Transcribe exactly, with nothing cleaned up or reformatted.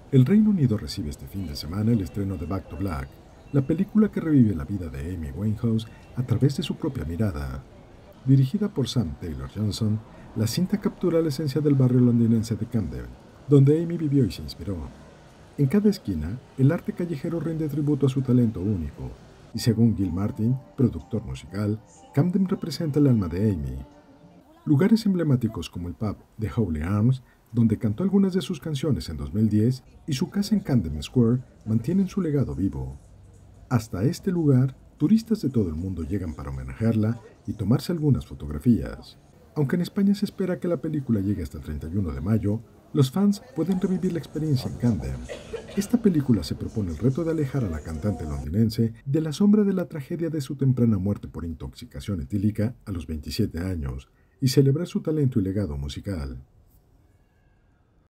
El Reino Unido recibe este fin de semana el estreno de Back to Black, la película que revive la vida de Amy Winehouse a través de su propia mirada. Dirigida por Sam Taylor Johnson, la cinta captura la esencia del barrio londinense de Camden, donde Amy vivió y se inspiró. En cada esquina, el arte callejero rinde tributo a su talento único, y según Gil Martin, productor musical, Camden representa el alma de Amy. Lugares emblemáticos como el pub de Howley Arms, donde cantó algunas de sus canciones en dos mil diez, y su casa en Camden Square mantienen su legado vivo. Hasta este lugar, turistas de todo el mundo llegan para homenajearla y tomarse algunas fotografías. Aunque en España se espera que la película llegue hasta el treinta y uno de mayo, los fans pueden revivir la experiencia en Camden. Esta película se propone el reto de alejar a la cantante londinense de la sombra de la tragedia de su temprana muerte por intoxicación etílica a los veintisiete años y celebrar su talento y legado musical.